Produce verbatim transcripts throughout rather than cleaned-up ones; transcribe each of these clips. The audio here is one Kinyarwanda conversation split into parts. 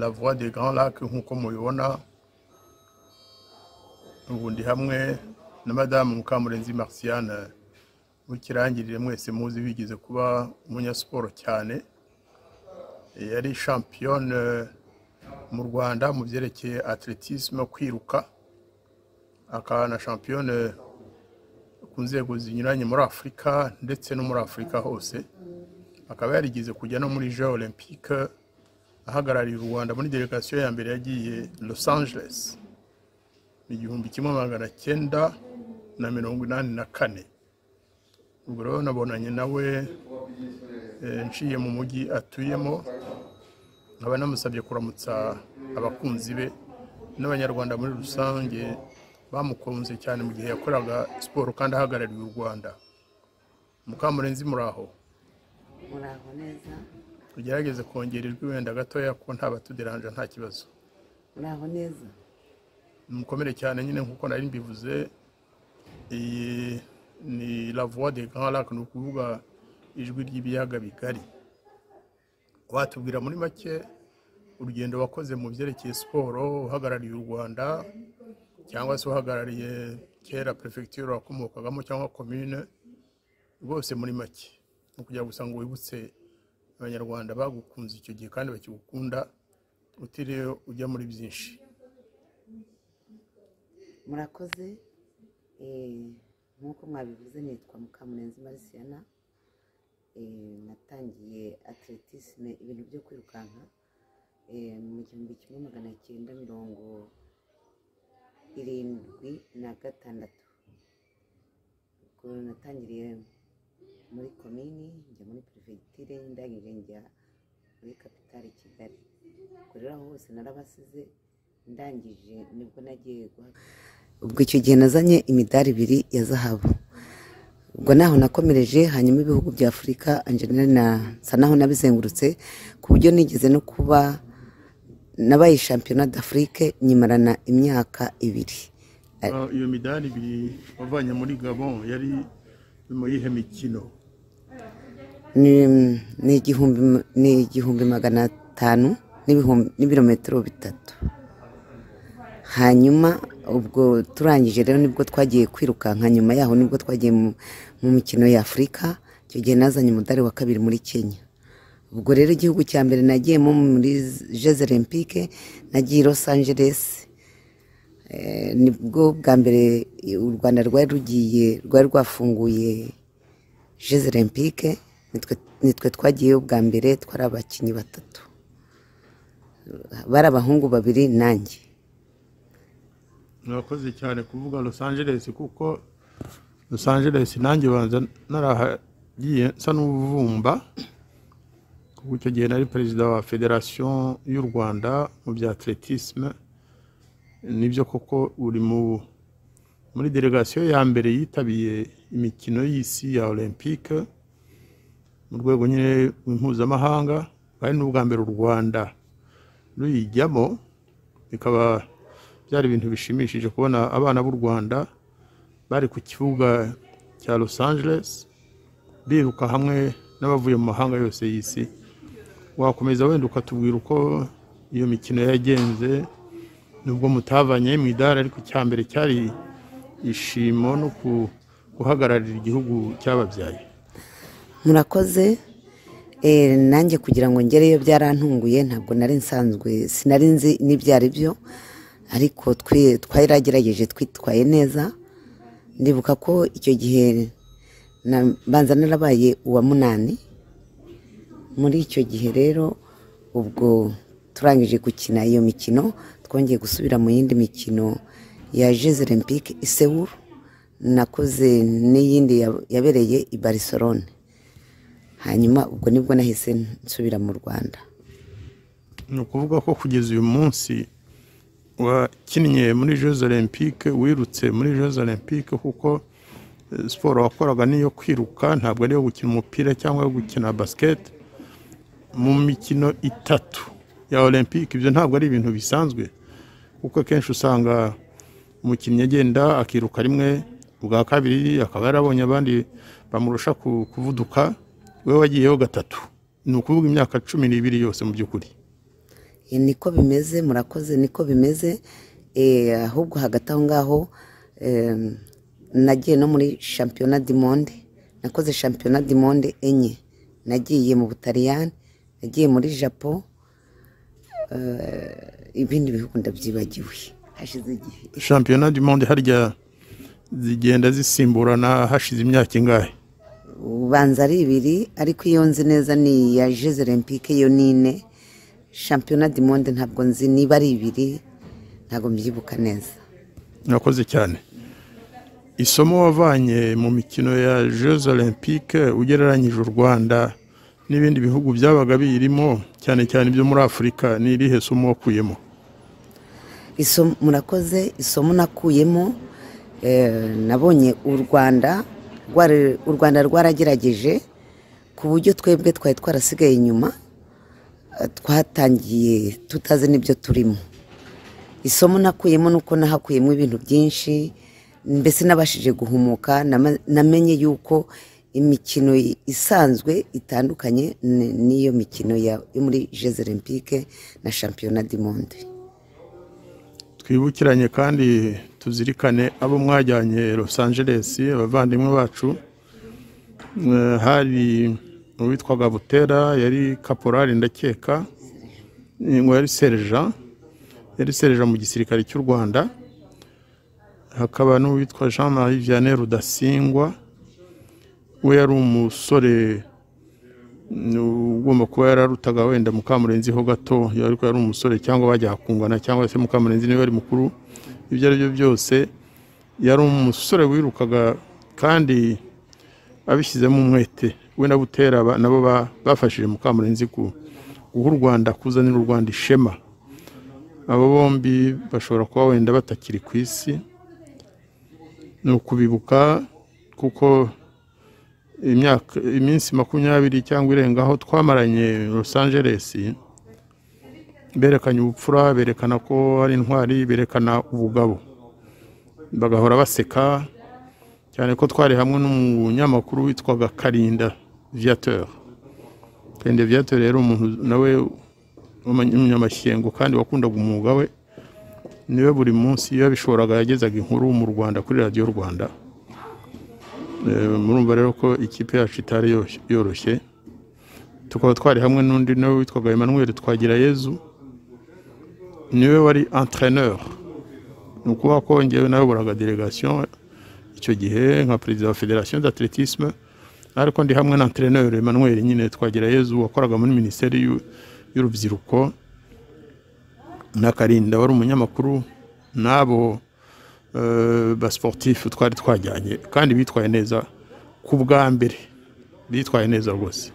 la voie des Grands Lacs nk'uko mubibona. Ubu ndi hamwe na Madame Mukamurenzi Marciane mukirangirire mwese muzi bigize kuba umunyasiporo cyane. Yari championne mu Rwanda mu byerekeye athletisme kwiruka, akaba na championne ku nzego zinyuranye muri Afurika ndetse no muri Afurika hose. Akaba yarigize kujya no muri Jeux Olympiques ahagarariye u Rwanda muri delegation ya mbere yagiye Los Angeles mu gihumbi kimwe magana cyenda na mirongo inani na kane. Ubwo rero nabonanye nawe nciye mu mujyi atuyemo, nkaba namusabye kuramutsa abakunzi be n'abanyarwanda muri rusange bamukunze cyane mu gihe yakoraga siporo kandi ahagarariye u Rwanda. Mukamurenzi muraho? Muraho neza. Tugerageze kongera ijwi wenda gatoya ko nta batuderanje nta kibazo. Muraho neza. Mukomere cyane nyine nkuko nari mbivuze, iyi ni la voie des Grands Lacs, ni ukuvuga ijwi ry'ibiyaga bigari. Watubwira muri make urugendo wakoze mu byerekeye siporo uhagarariye u Rwanda cyangwa se uhagarariye kera prefecture wakomokagamo cyangwa commune, rwose muri make no kugira gusa ngo wibutse abanyarwanda bagukunze icyo gihe kandi bakigukunda utiriwe ujya muri byinshi. Murakoze. eh nkuko mwabivuze nitwa Mukamurenzi Marciane. eh natangiye athletisme ibintu byo kwirukanka eh mu gihumbi kimwe magana cyenda mirongo irindwi na gatandatu. Ubwo natangiriye muri komini, njya muri prefecture, ndangije njya muri capitale Kigali. Kurera hose narabasize, ndangije nibwo nagiye guha. Ubwo icyo gihe nazanye imidari ibiri ya zahabu. Ubwo naho nakomereje, hanyuma ibihugu bya Afurika Angelina na sanaho nabizengurutse ku buryo nigeze no kuba nabaye championnat d'Afrique nyimarana imyaka ibiri. Iyo midari ibiri wavanye muri Gabon yari mu yihe mikino? Ni ni igihumbi ni igihumbi magana atanu n'ibirometero bitatu. Hanyuma ubwo turangije rero nibwo twagiye kwirukanka, nyuma yaho nibwo twagiye mu mikino ya Afurika. Icyo gihe nazanye umudari wa kabiri muri Kenya. Ubwo rero igihugu cya mbere nagiyemo muri Jeux Olympiques nagiye Los Angeles. eh nibwo bwa mbere u Rwanda rwari rugiye rwari rwafunguye Jeux Olympiques. Nitwe nitwe twagiye bwa mbere, twari abakinnyi batatu, bari abahungu babiri nanjye. Mwakoze cyane kuvuga Los Angeles, kuko Los Angeles nanjye banza narahagiye nsa n'ubuvumba, kuko icyo gihe nari perezida wa Federation y'u Rwanda mu bya athletisme. Nibyo koko uri mu muri delegation ya mbere yitabiye imikino y'isi ya Olympique mu rwego nyine mpuzamahanga, kandi n'ubwa mbere u Rwanda ruyijyamo. Bikaba byari ibintu bishimishije kubona abana b'u Rwanda bari ku kibuga cya Los Angeles biruka hamwe n'abavuye mu mahanga yose y'isi. Wakomeza wenda ukatubwira uko iyo mikino yagenze, nubwo mutavanye mu idara, ariko cyambere cyari ishimo no guhagararira igihugu cyababyaye. Murakoze. eh nanjye kugira ngo ngereyo byarantunguye, ntabwo nari nsanzwe sinari nzi n'ibyari byo, ariko twe twayiragerageje twitwaye neza. Ndibuka ko icyo gihe banza narabaye uwa munani. Muri icyo gihe rero ubwo turangije gukina iyo mikino, twongeye gusubira mu yindi mikino ya Jeux Olympiques i Seoul. Nakoze n'iyindi yabereye i Barcelone. Hanyuma ubwo nibwo nahise nsubira mu Rwanda. Ni ukuvuga ko kugeza uyu munsi wakinnye muri Jeux Olympiques, wirutse muri Jeux Olympiques, kuko siporo wakoraga niyo kwiruka, ntabwo ariyo gukina umupira cyangwa gukina basket. Mu mikino itatu ya Olympique ibyo ntabwo ari ibintu bisanzwe, kuko kenshi usanga umukinnyi agenda akiruka rimwe, ubwa kabiri akaba yarabonye abandi bamurusha kuvuduka, wewe wagiyeho gatatu. Ni ukuvuga imyaka cumi n'ibiri yose mu by'ukuri. Eh, niko bimeze murakoze niko bimeze eh, ahubwo hagati aho ngaho eh, nagiye no muri championnat du monde nakoze championnat du monde enye nagiye mu Butaliyani nagiye muri Japan eh, ibindi bihugu ndabyibagiwe hashize igihe. Championnat du monde harya zigenda zisimburana hashize imyaka ingahe? Ubanza ari ibiri ariko iyo nzi neza ni ya Jeux Olympiques yo nine. Championnat du monde ntabwo nzi niba ari ibiri ntabwo mbyibuka neza. Nakoze cyane. Isomo wavanye mu mikino ya Jeux Olympiques ugereranyije u Rwanda n'ibindi bihugu byabaga birimo cyane cyane byo muri Afrika ni irihe somo wakuyemo? Isomo murakoze isomo nakuyemo eh, nabonye u Rwanda rwari u Rwanda rwaragerageje ku buryo twebwe twari twarasigaye inyuma twatangiye tutazi n'ibyo turimo. Isomo nakuyemo nuko nahakuyemo ibintu byinshi mbese nabashije guhumuka namenye yuko imikino isanzwe itandukanye n'iyo mikino ya muri Jeux Olympiques na Championnat du monde. Twibukiranye kandi tuzirikane abo mwajyanye Los Angeles abavandimwe bacu hari uwitwaga Butera yari caporal ndakeka ngo yari sergeant yari sergeant mu gisirikare cy'u Rwanda hakaba n'uwitwa Jean Marie Vianney Rudasingwa we yari umusore ugomba kuba yararutaga wenda Mukamurenzi ho gato yari ko yari umusore cyangwa bajya kungana cyangwa se Mukamurenzi niwe ari mukuru ibyo ari byo byose yari umusore wirukaga kandi abishyizemo umwete we na Butera nabo bafashije Mukamurenzi ku guha u Rwanda kuzanira u Rwanda ishema. Abo bombi bashobora kuba wenda batakiri ku isi ni ukubibuka kuko imyaka iminsi makumyabiri cyangwa irengaho twamaranye Los Angeles berekanye ubupfura berekana ko ari intwari berekana ubugabo bagahora baseka cyane ko twari hamwe n'umunyamakuru witwaga Karinda Viateur. Karinda Viateur rero umuntu nawe umunyamashyengo kandi wakundaga umwuga we niwe buri munsi yabishoboraga yagezaga inkuru mu Rwanda kuri Radio Rwanda. Murumva rero ko ikipe yacu itari yoroshye tukaba twari hamwe n'undi nawe witwaga Emmanuel Twagirayezu niwe wari entraîneur nuko wakongewe nawe buraga delegation icyo gihe nka president wa Fédération d'athlétisme ariko ndi hamwe na entraîneur Emmanuel nyine Twagirayezu wakoraga muri ministère y'urubyiruko na Karinda wari umunyamakuru nabo Uh, ba sportif twari twajyanye kandi bitwaye neza ku bwa mbere bitwaye neza rwose.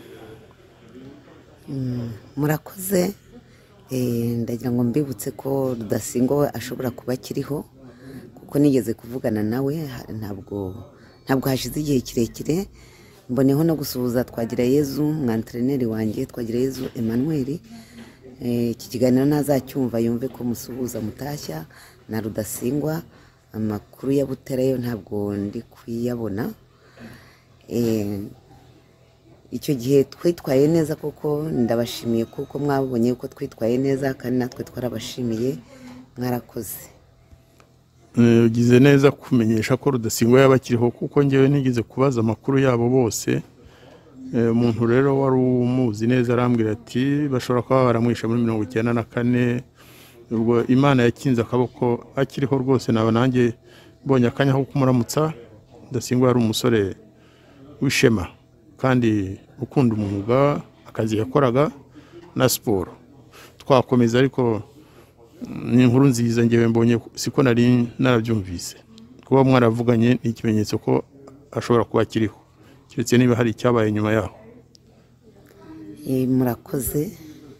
Mm, murakoze eh, ndagira ngo mbibutse ko Rudasingwa ashobora kuba kiriho kuko nigeze kuvugana nawe ntabwo ntabwo hashize igihe kirekire mboneho no gusuhuza Twagirayezu mwantrainer wanjye Twagirayezu Emmanuel eh, iki kiganiro nazacyumva yumve ko musuhuza mutashya na Rudasingwa. Amakuru ya Butera yo ntabwo ndi kuyabona eh icyo gihe twitwaye neza kuko ndabashimiye kuko mwabonye uko twitwaye neza kandi natwe twarabashimiye mwarakoze. Ugize neza kumenyesha ko Rudasingwa yabakiriho kuko ngewe nigeze kubaza amakuru yabo bose. Umuntu rero wari umuzi neza arambwira ati bashobora kuba baramwisha muri mirongo icyenda na kane ubwo Imana yakinze akaboko akiriho rwose naba nanjye mbonye akanya ko kumuramutsa. Rudasingwa yari umusore w'ishema kandi ukunda umwuga akazi yakoraga na siporo. Twakomeza ariko ni inkuru nziza ngewe mbonye siko nari narabyumvise kuba mwaravuganye ni ikimenyetso ko ashobora kuba akiriho kiretse niba hari icyabaye nyuma yaho. Eh murakoze.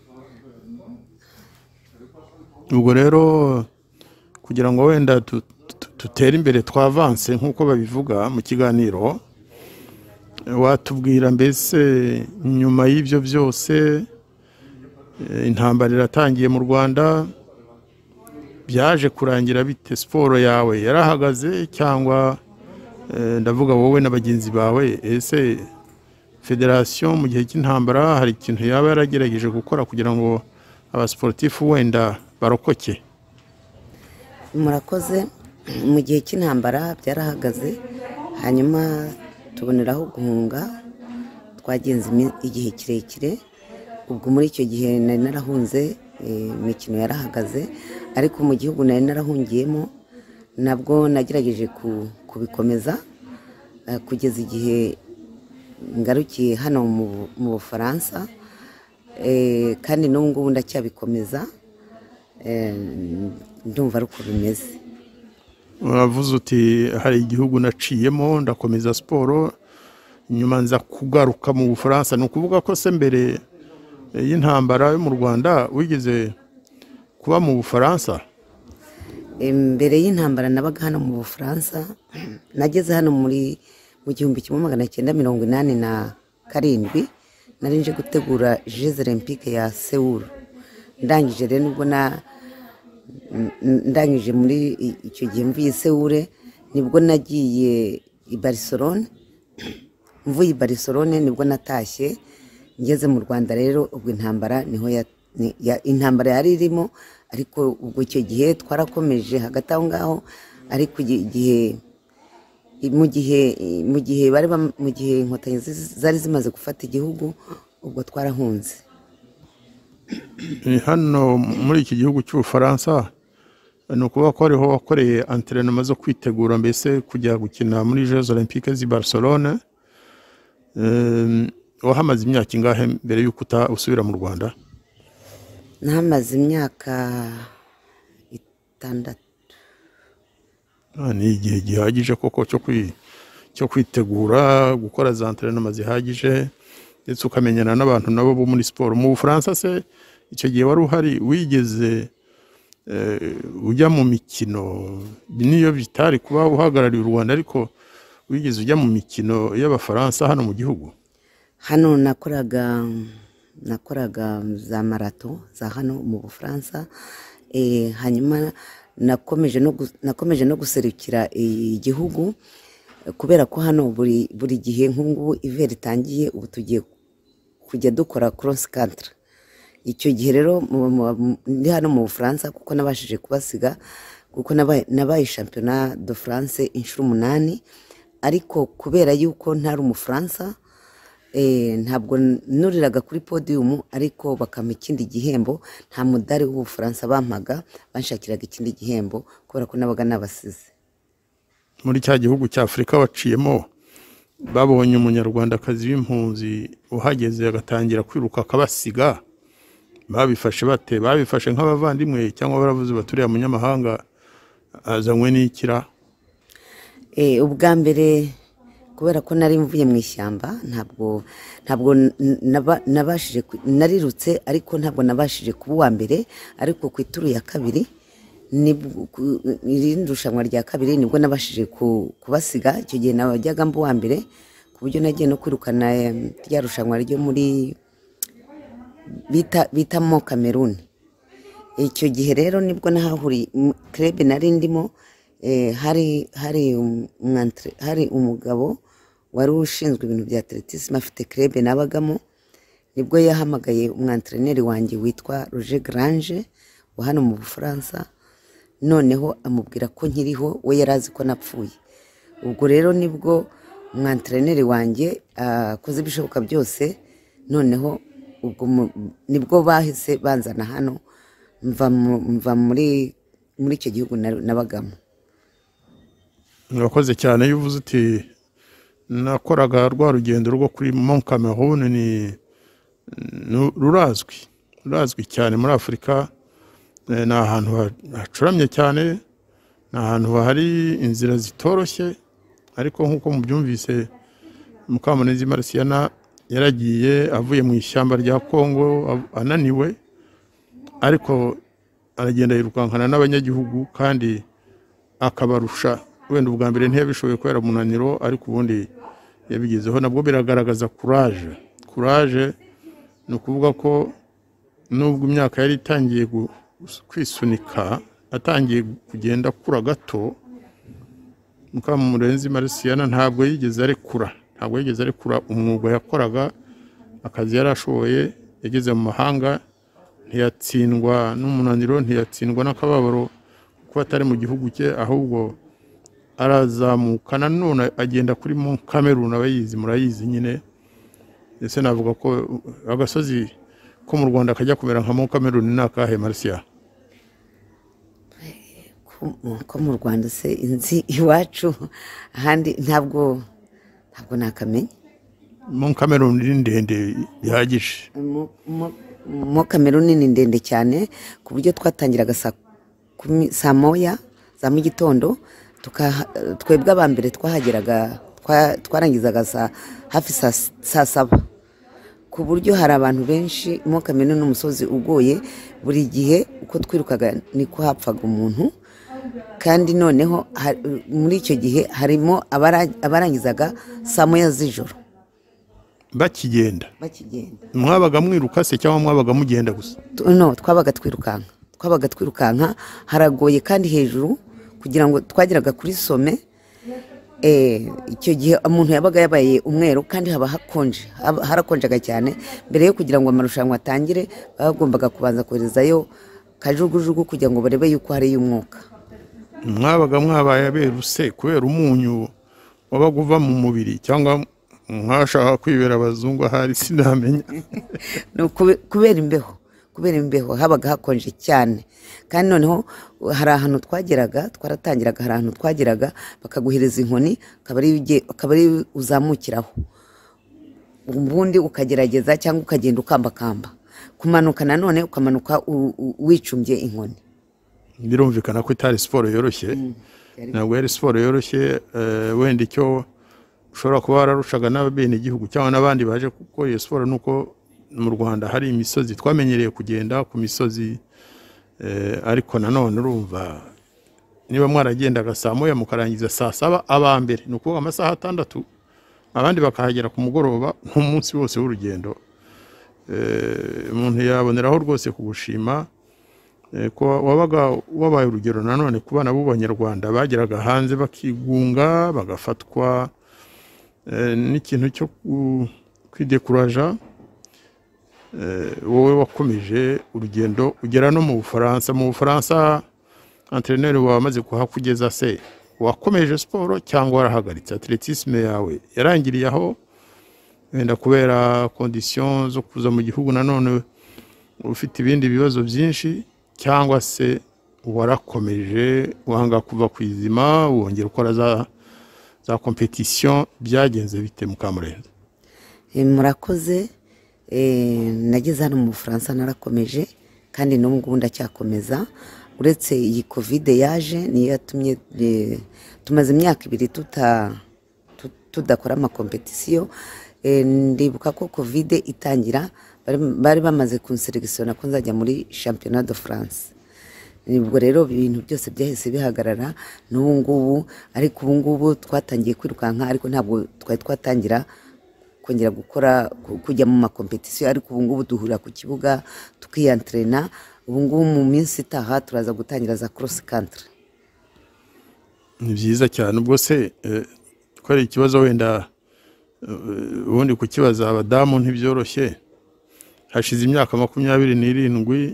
Ubwo rero kugira ngo wenda tutere imbere twavanse nkuko babivuga mu kiganiro watubwira mbese nyuma y'ibyo byose intambara iratangiye mu Rwanda byaje kurangira bite? Siporo yawe yarahagaze cyangwa ndavuga wowe na bagenzi bawe ese federation mu gihe cy'intambara hari ikintu yaba yaragerageje gukora kugira ngo abasportifu wenda barokoke? murakoze. Mu gihe cy'intambara byarahagaze, hanyuma tuboneraho guhunga, twagenze igihe kirekire. Ubwo muri icyo gihe nari narahunze, imikino yarahagaze, ariko mu gihugu nari narahungiyemo nabwo nagerageje kubikomeza kugeza igihe ngarukiye hano mu Bufaransa, kandi n'ubu ngubu ndacyabikomeza, ndumva ari uko bimeze. Uravuze uti hari igihugu naciyemo ndakomeza siporo, nyuma nza kugaruka mu Bufaransa. Ni ukuvuga ko se mbere y'intambara yo mu Rwanda wigeze kuba mu Bufaransa? Mbere y'intambara nabaga hano mu Bufaransa, nageze hano muri mu gihumbi kimwe magana cyenda mirongo inani na karindwi, nari nje gutegura Jeux Olympiques ya Seoul. Ndangije rero nubwo na ndangije muri icyo gihe mvuye Seoul, nibwo nagiye i Barcelone. Mvuye i Barcelone nibwo natashye ngeze mu Rwanda. Rero ubwo intambara niho ya intambara yari irimo, ariko ubwo icyo gihe twarakomeje hagati aho ngaho. Ariko igihe mu gihe mu gihe bari mu gihe inkotanyi zari zimaze gufata igihugu, ubwo twarahunze. Hano muri iki gihugu cy'Ubufaransa ni ukuvuga ko ariho wakoreye entraînement zo kwitegura mbese kujya gukina muri Jeux Olympiques z'i Barcelone. Wahamaze imyaka ingahe mbere y'uko usubira mu Rwanda? Nahamaze imyaka itandatu. Ni igihe gihagije koko cyo kwitegura, gukora za entraînement zihagije, ndetse ukamenyana n'abantu nabo bo muri siporo. Mu Bufaransa se icyo gihe wari uhari, wigeze ujya mu mikino? Niyo bitari kuba uhagarariye u Rwanda, ariko wigeze ujya mu mikino y'Abafaransa hano mu gihugu? Hano nakoraga nakoraga za marato za hano mu Bufaransa, hanyuma nakomeje no nakomeje no guserukira igihugu, kubera ko hano buri buri gihe nk'ubu iver itangiye, ubu tugiye kujya dukora cross country. Icyo gihe rero ndi hano mu Bufaransa kuko nabashije kubasiga, kuko nabaye championnat de France inshuro umunani, ariko kubera yuko ntari umufaransa, ntabwo nuriraga kuri podium, ariko bakama ikindi gihembo. Nta mudari w'Ubufaransa bampaga, banshakiraga ikindi gihembo kubera ko nabaga nabasize. Muri cya gihugu cya Afrika waciyemo, babonye umunyarwandakazi w'impunzi uhageze agatangira kwiruka akabasiga, babifashe bate? Babifashe nk'abavandimwe cyangwa baravuze baturiya munyamahanga azanywe n'ikira? Eh ubwa mbere kubera ko nari mvuye mu ishyamba, ntabwo ntabwo nabashije, narirutse ariko ntabwo nabashije kuba uwa mbere. Ariko ku ituru ya kabiri, irindi rushanwa rya kabiri, nibwo nabashije kubasiga. Icyo gihe nabajyaga mba uwa mbere, ku buryo nagiye no kwirukana rya rushanwa ryo muri bita bita mo Cameroon. Icyo gihe rero nibwo nahahuriye club nari ndimo, hari hari umwantre hari umugabo wari ushinzwe ibintu bya atletisme afite club nabagamo. Nibwo yahamagaye umwantreneri wanjye witwa Roger Grange wa hano mu Bufaransa, noneho amubwira ko nkiriho, we yarazi ko napfuye. Ubwo rero nibwo umwantreneri wanjye akoze ibishoboka byose, noneho ubwo nibwo bahise banzana hano, mva mva muri muri icyo gihugu nabagamo. Murakoze cyane. Yuvuze uti nakoraga rwa rugendo rwo kuri Mont Cameroun, ni rurazwi rurazwi cyane muri Afrika. Ni ahantu hacuramye cyane, ni ahantu hari inzira zitoroshye, ariko nkuko mubyumvise Mukamunezi Marciana yaragiye avuye mu ishyamba rya Kongo ananiwe, ariko aragenda yirukankana n'abanyagihugu kandi akabarusha. Wenda ubwa mbere ntiyabishoboye kubera umunaniro, ariko ubundi yabigezeho. Nabwo biragaragaza courage. Courage ni ukuvuga ko nubwo imyaka yari itangiye kwisunika, atangiye kugenda kura gato, Mukamunezi Marciana ntabwo yigeze arekura, ntabwo yigeze arekura umwuga yakoraga. Akazi yarashoboye, yageze mu mahanga, ntiyatsindwa n'umunaniro, ntiyatsindwa n'akababaro kuko atari mu gihugu cye, ahubwo arazamuka nanone agenda kuri Mont Cameroun, abayizi murayizi nyine. Ese navuga ko agasozi ko mu Rwanda kajya kumera nka Mont Cameroun ni akahe Marcia? Ko mu Rwanda se inzi iwacu ahandi ntabwo ntabwo nakamenya. Mont Cameroun ni ndende bihagije. Mont Cameroun ni ndende cyane ku buryo twatangiraga saa moya za mu gitondo, twebwe abambere twahageraga twarangizaga hafi saa saba, ku buryo hari abantu benshi. Mont Cameroun n'umusozi ugoye, buri gihe uko twirukaga niko hapfaga umuntu, kandi noneho muri icyo gihe harimo abarangizaga saa moya z'ijoro bakigenda. bakigenda Mwabaga mwiruka se cyangwa mwabaga mugenda gusa? No, twabaga twirukanka twabaga twirukanka haragoye kandi hejuru, kugira ngo twageraga kuri some. eh icyo gihe umuntu yabaga yabaye umweru, kandi haba hakonje, harakonjaga cyane. Mbere yo kugira ngo amarushanwa atangire, bagombaga kubanza koherezayo kajugujugu kugira ngo barebe yuko hari y'umwuka. Mwabaga mwabaye aberuse kubera umunyu wabaga uva mu mubiri, cyangwa mwashaka kwibera abazungu ahari sinamenya? No, kubera imbeho kubera imbeho habaga hakonje cyane. Kandi noneho hari ahantu twageraga, twaratangiraga hari ahantu twageraga bakaguhereza inkoni, akaba ari uzamukiraho, ubundi ukagerageza cyangwa ukagenda ukambakamba. Kumanuka nanone ukamanuka wicumbye inkoni. Birumvikana ko itari siporo yoroshye. Ntabwo yari siporo yoroshye. Wenda icyo ushobora kuba wararushaga n'abene igihugu cyangwa n'abandi baje gukora iyo siporo nuko mu Rwanda hari imisozi twamenyereye kugenda ku misozi, ariko nanone urumva niba mwaragendaga saa moya mukarangiza saa saba abambere, nuko amasaha atandatu, abandi bakahagera ku mugoroba nk'umunsi wose w'urugendo. Umuntu yaboneraho rwose kugushima ko wabaga wabaye urugero nanone ku bana b'Abanyarwanda bageraga hanze bakigunga, bagafatwa n'ikintu cyo kwidekuraja. Wowe wakomeje urugendo ugera no mu Bufaransa. Mu Bufaransa entraîneur wamaze kuhakugeza se, wakomeje siporo cyangwa warahagaritse? Atletisme yawe yarangiriye aho wenda kubera conditions zo kuza mu gihugu nanone ufite ibindi bibazo byinshi, cyangwa se warakomeje wanga kuva kwizima wongera ukora za za competition? Byagenze bite Mukamurenzi? Murakoze. eh nageze hano mu Bufaransa narakomeje, kandi no mu Rwanda cyakomeza. Uretse iyi covid yaje niyo yatumye tumaze imyaka ibiri tuta tudakora ama competition. Ndibuka ko covid itangira bari bamaze kunselectiona ko nzajya muri Championnat de France. Nibwo rero ibintu byose byahise bihagarara n'ubu ngubu. Ariko ubu ngubu twatangiye kwirukanka, ariko ntabwo twari twatangira kongera gukora kujya mu ma competition. Ariko ubu ngubu duhurira ku kibuga tukiyantrena. Ubu ngubu mu minsi itaha turaza gutangira za cross country. Ni byiza cyane. Ubwo se twari ikibazo wenda ubundi kukibaza abadamu ntibyoroshye. Hashize imyaka makumyabiri n'irindwi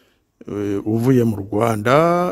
uvuye mu Rwanda,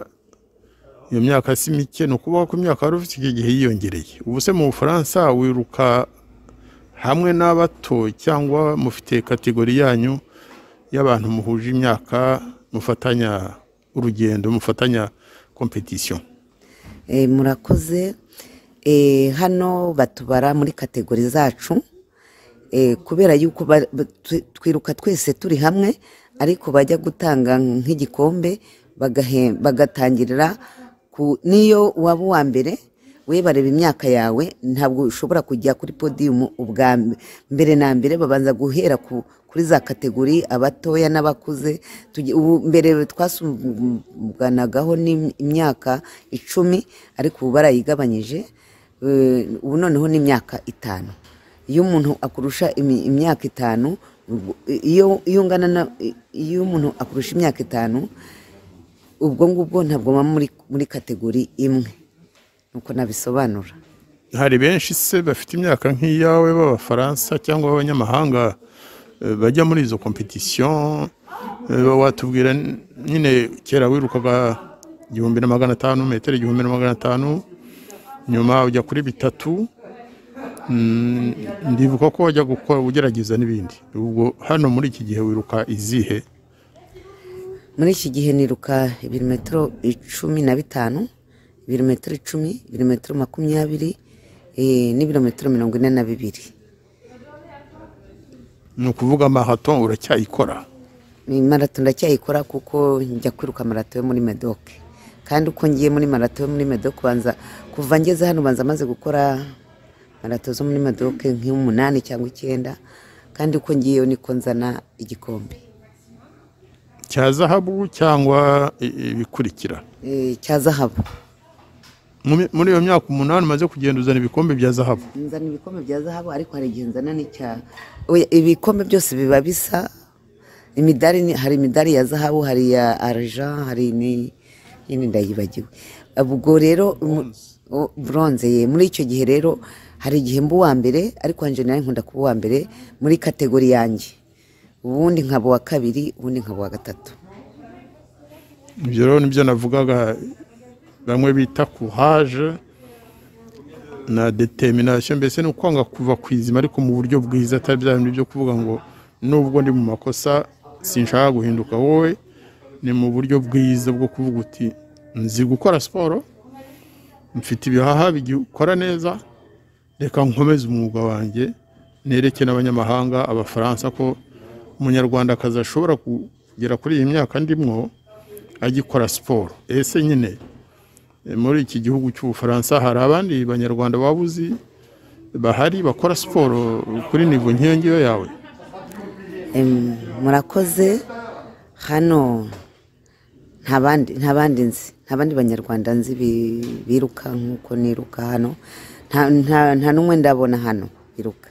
iyo myaka si mike, no kuba ku myaka wari ufite igihe yiyongereye. Ubu se mu Bufaransa wiruka hamwe n'abato cyangwa mufite kategori yanyu y'abantu muhuje imyaka mufatanya urugendo, mufatanya competition? Eh murakoze. Eh hano batubara muri kategori zacu, eh kubera yuko twiruka twese turi hamwe, ariko bajya gutanga nk'igikombe bagatangirira ku niyo waba wa mbere we bareba imyaka yawe, ntabwo ushobora kujya kuri podium ubwa mbere na mbere. Babanza guhera ku kuri za kategori abatoya n'abakuze. Ubu mbere twasumbuganagaho n'imyaka icumi, ariko ubu barayigabanyije. Ubu noneho ni imyaka itanu. Iyo umuntu akurusha imyaka itanu, iyo iyo ngana iyo umuntu akurusha imyaka itanu, ubwo ngubwo ntabwo muri muri kategori imwe, nuko nabisobanura. Hari benshi se bafite imyaka nk'iyawe b'Abafaransa cyangwa abanyamahanga bajya muri izo competition watubwira nyine kera wirukaga igihumbi na magana atanu metero igihumbi na magana atanu nyuma ujya kuri bitatu ndibuka ko wajya gukora ugerageza n'ibindi ubwo hano muri iki gihe wiruka izihe muri iki gihe niruka ibirometero icumi na bitanu ibirometero icumi ibirometero makumyabiri n'ibirometero mirongo ine na bibiri ni ukuvuga marato uracyayikora marato ndacyayikora kuko njya kwiruka marato yo muri Medoke kandi uko ngiye muri marato yo muri Medoke banza kuva ngeze hano banza maze gukora marato zo muri Medoke nk'umunani cyangwa icyenda kandi uko ngiyeyo niko nzana igikombe cya zahabu cyangwa ibikurikira cya zahabu muri iyo myaka umunani umaze kugenda uzana ibikombe bya zahabu nzana ibikombe bya zahabu ariko hari igihe nzana n'icya ibikombe byose biba bisa imidari hari imidari ya zahabu hari ya argent hari ni yindi ndayibagiwe ubwo rero bronze ye muri icyo gihe rero hari igihe mbu wa mbere ariko anje nayo nkunda kuba wa mbere muri kategori yanjye ubundi nkaba wa kabiri ubundi nkaba wa gatatu ibyo rero nibyo navugaga bamwe bita courage na determination mbese ni ukwanga kuva kwizima ariko mu buryo bwiza atari bya bintu byo kuvuga ngo nubwo ndi mu makosa sinshaka guhinduka wowe ni mu buryo bwiza bwo kuvuga uti nzi gukora siporo mfite ibihaha bigikora neza reka nkomeze umwuga wanjye nereke n'abanyamahanga abafaransa ko umunyarwanda akaza ashobora kugera kuri iyi myaka ndimwo agikora siporo ese nyine muri iki gihugu cy'Ubufaransa hari abandi banyarwanda babuzi bahari bakora siporo kuri nivo nk'iyo yawe murakoze hano ntabandi ntabandi nzi ntabandi banyarwanda nzi biruka nkuko niruka hano nta n'umwe ndabona hano biruka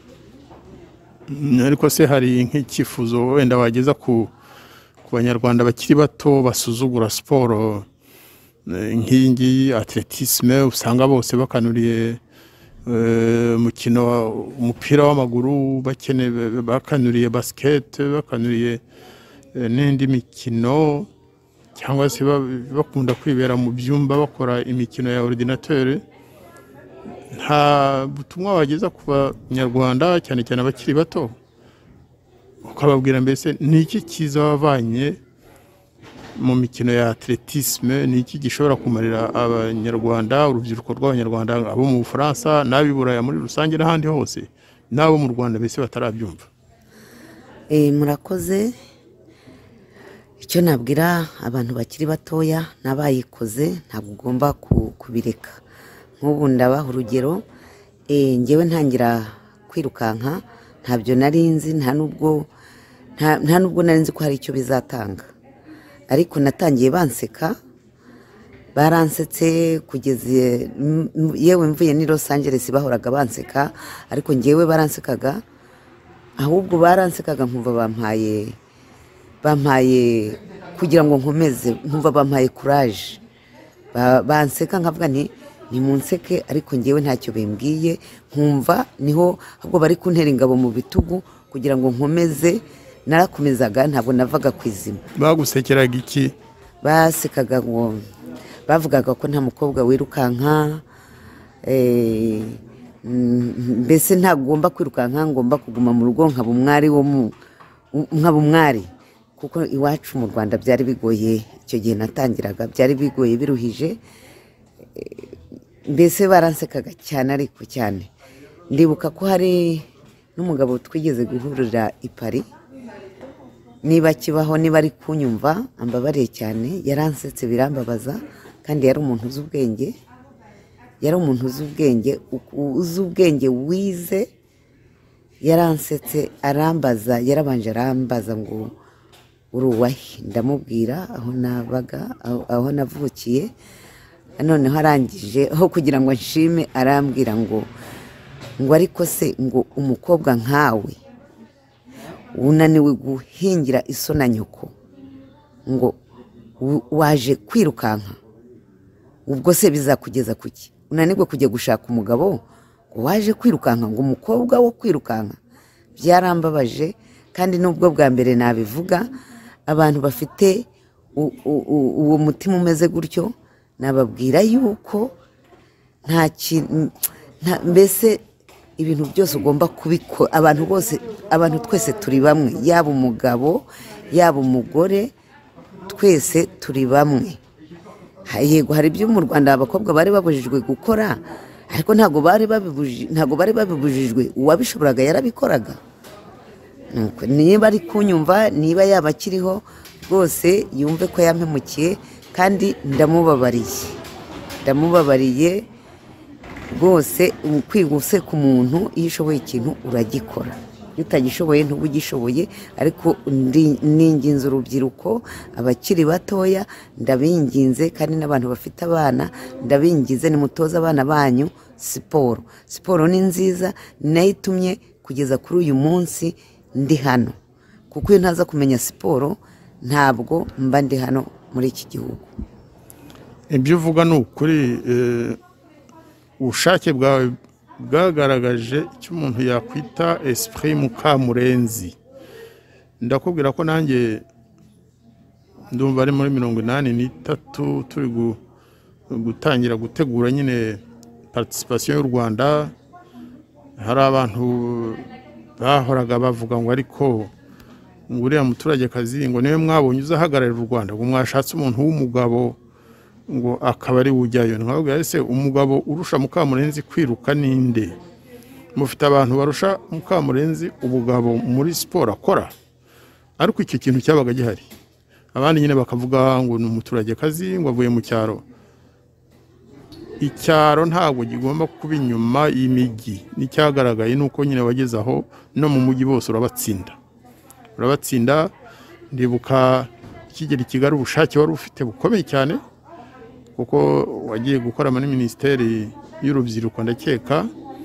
ariko se hari nk'icyifuzo wenda wageza ku banyarwanda bakiri bato basuzugura siporo nk'iyi ngiyi atletisme usanga bose bakanuriye umukino umupira w'amaguru bakanuriye basket bakanuriye n'indi mikino cyangwa se bakunda kwibera mu byumba bakora imikino ya ordinateur nta butumwa wageza ku banyarwanda cyane cyane abakiri bato ukababwira mbese ni iki cyiza wavanye mu mikino ya atletisme ni iki gishobora kumarira abanyarwanda urubyiruko rw'abanyarwanda abo mu Bufaransa n'abi Buraya muri rusange n'ahandi hose n'abo mu Rwanda bese batarabyumva eh murakoze icyo nabwira abantu bakiri batoya nabayikoze ntabwo ugomba kubireka nk'ubu ndabaha urugero eh ngewe ntangira kwirukanka ntabyo narinzi nta nubwo nta nubwo narinzi ko hari icyo bizatanga ariko natangiye banseka baransetse kugeze yewe mvuye ni Los Angeles bahoraga banseka ariko ngewe baransekaga ahubwo baransekaga nkumva bampaye bampaye kugira ngo nkomeze nkumva bampaye courage banseka nkavuga nti ni munseke ariko ngewe ntacyo bimbwiye nkumva niho ahubwo bari kuntera ingabo mu bitugu kugira ngo nkomeze narakomezaga ntabwo navaga kwizima bagusekeraga iki basekaga ngo bavugaga ko nta mukobwa wirukanka eh mbese ntagomba kwirukanka ngomba kuguma mu rugo nkaba umwari wo mu nkaba umwari kuko iwacu mu Rwanda byari bigoye icyo gihe natangiraga byari bigoye biruhije mbese baransekaga cyane ariko cyane ndibuka ko hari n'umugabo twigeze guhurira i Paris niba kibaho niba ari kunyumva ambabariye cyane yaransetse birambabaza kandi yari umuntu uzi ubwenge yari umuntu uzi ubwenge uzi ubwenge wize yaransetse arambaza yarabanje arambaza ngo uruwahi ndamubwira aho nabaga aho navukiye noneho arangije aho kugira ngo nshime arambwira ngo ngo ariko se ngo umukobwa nkawe unaniwe guhingira iso na nyoko ngo waje kwirukanka ubwo se bizakugeza kuki unanirwe kujya gushaka umugabo ngo waje kwirukanka ngo umukobwa wo kwirukanka byarambabaje kandi nubwo bwa mbere nabivuga abantu bafite uwo mutima umeze gutyo nababwira yuko nta kintu mbese ibintu byose ugomba kubikora abantu bose abantu twese turi bamwe yaba umugabo yaba umugore twese turi bamwe yego hari ibyo mu Rwanda abakobwa bari babujijwe gukora ariko ntago bari babibujijwe ntago bari babibujijwe uwabishoboraga yarabikoraga niba ari kunyumva niba yaba akiriho rwose yumve ko yampemukiye kandi ndamubabariye ndamubabariye rwose kwiguse ku muntu iyo ushoboye ikintu uragikora iyo utagishoboye ntubugishoboye ariko ninginze urubyiruko abakiri batoya ndabinginze kandi n'abantu bafite abana ndabinginze nimutoza abana banyu siporo siporo ni nziza nayo itumye kugeza kuri uyu munsi ndi hano kuko iyo ntaza kumenya siporo ntabwo mba ndi hano muri iki gihugu. Ibyo uvuga ni ukuri ubushake bwawe bwagaragaje icyo umuntu yakwita esprit Mukamurenzi. Ndakubwira ko nanjye ndumva ari muri mirongo inani n'itatu turi gutangira gutegura nyine participation y'u Rwanda. Hari abantu bahoraga bavuga ngo ariko nguriya muturage kazi ngo niwe mwabonye uzahagararira u Rwanda ngo mwashatse umuntu w'umugabo ngo akaba ari ujyayo. Nkabwira ese umugabo urusha Mukamurenzi kwiruka ninde? Mufite abantu barusha Mukamurenzi ubugabo muri siporo akora. Ariko iki kintu cyabaga gihari abandi nyine bakavuga ngo ni umuturage kazi ngo avuye mu cyaro. Icyaro ntabwo gigomba kuba inyuma y'imijyi. N'icyagaragaye nuko nyine wageze aho no mu mujyi bose urabatsinda urabatsinda. Ndibuka kigera Kigali ubushake wari ufite bukomeye cyane kuko wagiye gukora muri ministeri y'urubyiruko ndakeka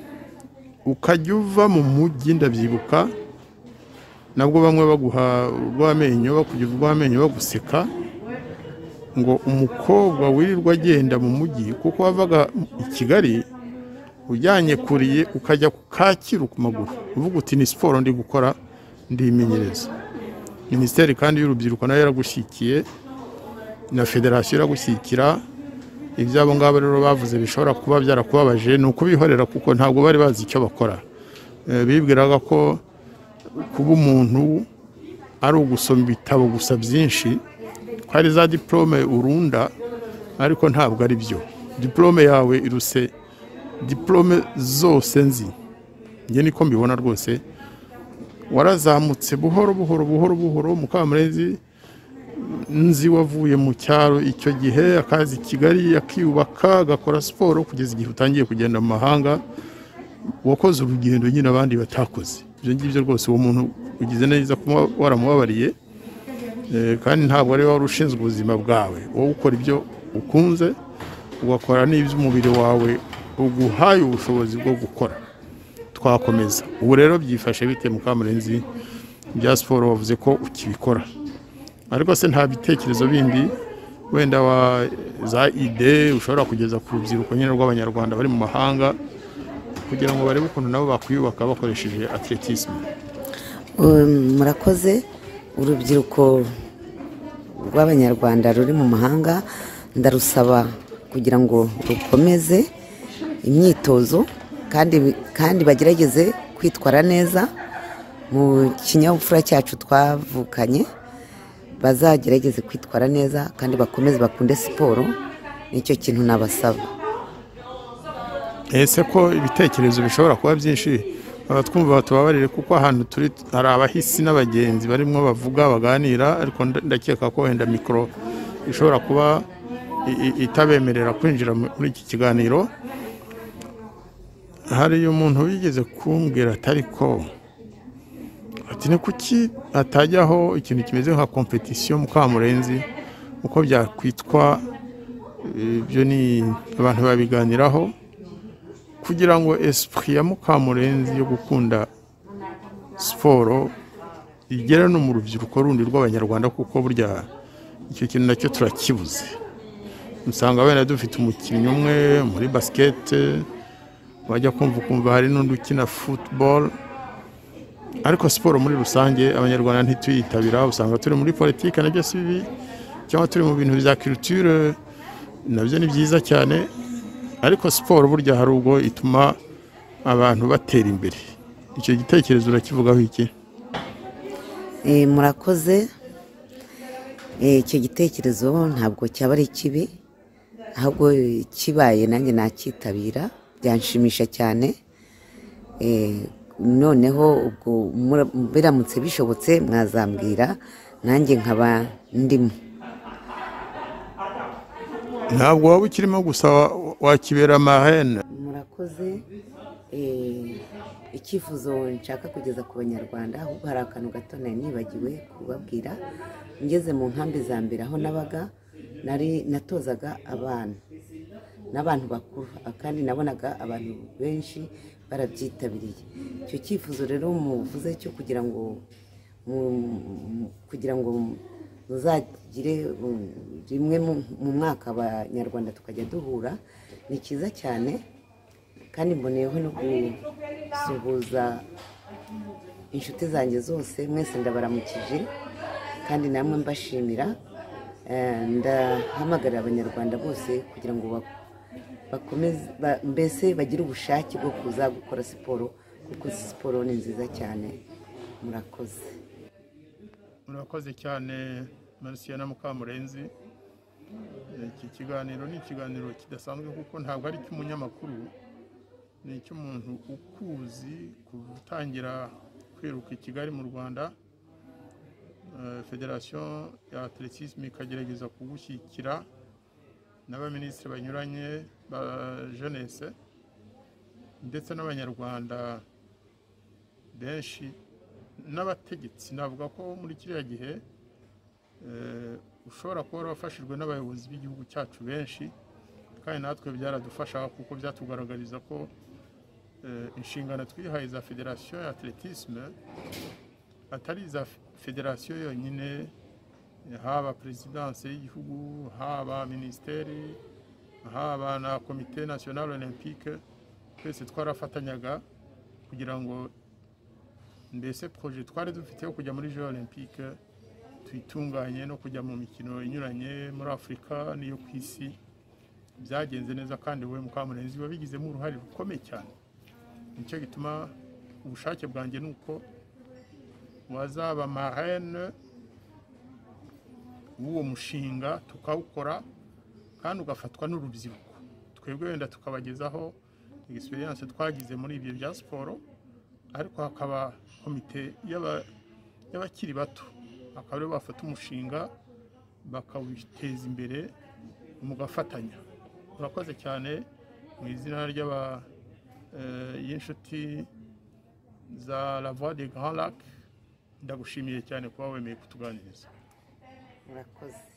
ukajya uva mu mujyi ndabyibuka nabwo bamwe baguha urw'amenyo bakujya urw'amenyo baguseka ngo umukobwa wirirwa agenda mu mujyi kuko wavaga i Kigali ujyanye kuriye ukajya ku Kacyiru ku maguru uvuga uti ni siporo ndi gukora ndimenyereza. Ministeri kandi y'urubyiruko nayo yaragushikiye na federation iragushyikira. Ibyabo ngabo rero bavuze bishobora kuba byarakubabaje ni ukubihorera kuko ntabwo bari bazi icyo bakora. Bibwiraga ko kuba umuntu ari ugusoma ibitabo gusa byinshi hari za diplome urunda ariko ntabwo ari byo. Diplome yawe iruse diplome zose nzi nge niko mbibona rwose. Warazamutse buhoro buhoro buhoro buhoro Mukamurenzi nzi wavuye mu cyaro icyo gihe akazi Kigali yakiyubaka agakora siporo kugeza igihe utangiye kugenda mu mahanga wakoze urugendo nyine abandi batakoze. Ibyo ngibyo rwose uwo muntu ugize neza kuba waramubabariye kandi ntabwo ari wari ushinzwe ubuzima bwawe wowe ukora ibyo ukunze ugakora n'iby'umubiri wawe uguhaye ubushobozi bwo gukora. Twakomeza ubu rero byifashe bite Mukamurenzi bya siporo wavuze ko ukibikora ariko se nta bitekerezo bindi wenda wa za ide ushobora kugeza ku rubyiruko nyine rw'abanyarwanda bari mu mahanga kugira ngo barebe ukuntu nabo bakwiyubaka bakoresheje atletisme? Murakoze. Urubyiruko rw'abanyarwanda ruri mu mahanga ndarusaba kugira ngo rukomeze imyitozo kandi kandi bagerageze kwitwara neza mu kinyabupfura cyacu twavukanye. Bazagerageze kwitwara neza kandi bakomeze bakunde siporo. Nicyo kintu nabasaba. Ese ko ibitekerezo bishobora kuba byinshi abatwumva batubabarire kuko ahantu turi hari abahisi n'abagenzi barimo bavuga baganira ariko ndakeka ko wenda mikoro ishobora kuba itabemerera kwinjira muri iki kiganiro. Hari umuntu wigeze kumbwira atari ko ati ni kuki atajyaho ikintu kimeze nka competition Mukamurenzi uko byakwitwa. Ibyo ni abantu babiganiraho kugira ngo esprit ya Mukamurenzi yo gukunda siporo igera no mu rubyiruko rundi rw'abanyarwanda kuko burya icyo kintu nacyo turakibuze. Musanga wenda dufite umukinnyi umwe muri basket wajya kumva kumva hari n'undi ukina football ariko siporo muri rusange abanyarwanda ntituyitabira, usanga turi muri politiki nabyo si bibi, cyangwa turi mu bintu bya culture nabyo ni byiza cyane, ariko siporo burya hari ubwo ituma abantu batera imbere. Icyo gitekerezo urakivugaho iki? Eh, murakoze. Eh, icyo gitekerezo ntabwo cyaba ari kibi, ahubwo kibaye nanjye nakitabira, byanshimisha cyane. Eh, noneho ubwo biramutse bishobotse mwazambwira nanjye nkaba ndimo. Ntabwo waba ukirimo gusa wakibera marraine? Murakoze. Eh, icyifuzo nshaka kugeza ku banyarwanda, ahubwo hari akantu gato nari nibagiwe kubabwira. Ngeze mu nkambi za mbere aho nabaga, nari natozaga abana n'abantu bakuru, kandi nabonaga abantu benshi barabyitabiriye. Icyo cyifuzo rero muvuze cyo kugira ngo kugira ngo muzagire rimwe mu mwaka abanyarwanda tukajya duhura, ni cyiza cyane. Kandi mboneyeho no gusuhuza inshuti zanjye zose, mwese ndabaramukije kandi namwe mbashimira. Ndahamagarira abanyarwanda bose kugira ngo bakomeze mbese bagire ubushake bwo kuza gukora siporo, kuko siporo ni nziza cyane. Murakoze. Murakoze cyane Marciana Mukamurenzi. Iki kiganiro ni ikiganiro kidasanzwe kuko ntabwo ari cy'umunyamakuru, ni icy'umuntu ukuzi gutangira kwiruka i Kigali mu Rwanda. Federation ya Atletisme ikagerageza kugushyikira n'abaminisitiri banyuranye ba jeunesse ndetse n'abanyarwanda benshi n'abategetsi. Navuga ko muri kiriya gihe ushobora kuba warafashijwe n'abayobozi b'igihugu cyacu benshi, kandi natwe byaradufasha kuko byatugaragariza ko inshingano twihaye za Federation ya Atletisme atari za federasiyo yonyine, haba perezidanse y'igihugu, haba minisiteri, haba na komite national olympique, twese twarafatanyaga kugira ngo mbese projet twari dufite yo kujya muri Jeux olympique tuyitunganye no kujya mu mikino inyuranye muri Afurika n'iyo ku isi. Byagenze neza kandi wowe Mukamurenzi wabigizemo uruhare rukomeye cyane. Nicyo gituma ubushake bwanjye nuko wazaba marraine w'uwo mushinga tukawukora, kandi ugafatwa n'urubyiruko. Twebwe wenda tukabagezaho experience twagize muri ibyo bya siporo, ariko hakaba komite y'abakiri bato, akaba aribo bafata umushinga bakawiteza imbere mugafatanya. Urakoze cyane mu izina ry'aba y'inshuti za La Voix des Grands Lacs. Ndagushimiye cyane kuba wemeye kutuganiriza. Murakoze.